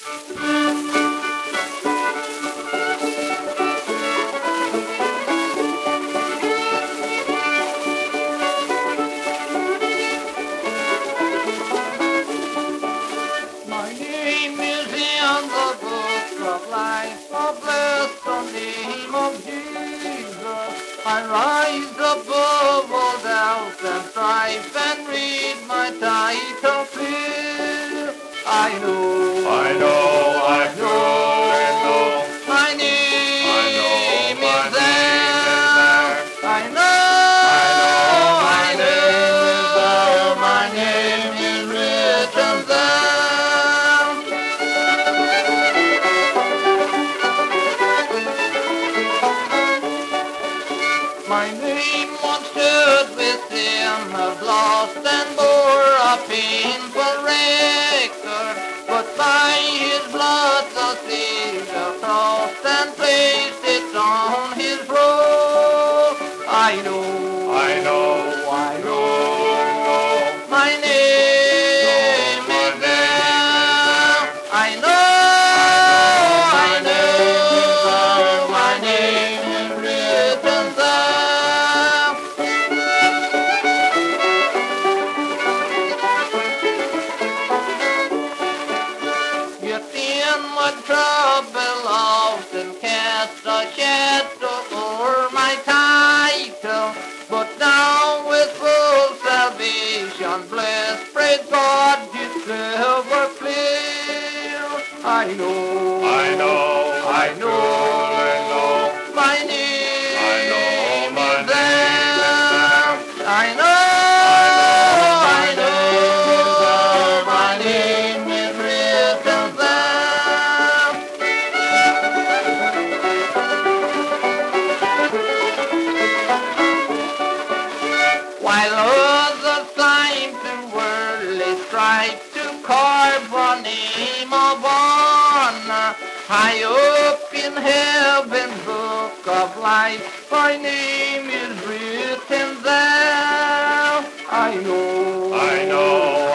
My name is in the book of life, oh bless the name of Jesus. I rise above all doubts and strife and read my title clear. I know, my name is there. I know, my name is written there. My name once stood with sinners lost and bore a painful record, but by his blood the Savior crossed and placed it on his robe. I know, my name is there. I know, my name is written there. Yet in my trouble often cast a shadow o'er my title, but now with full salvation blessed, praise God, His silver clear. I know, my name is there. I know, my name is written there. While others climb through worldly strife to carve a name of honor, high up in heaven's book of life, my name is written there. I know,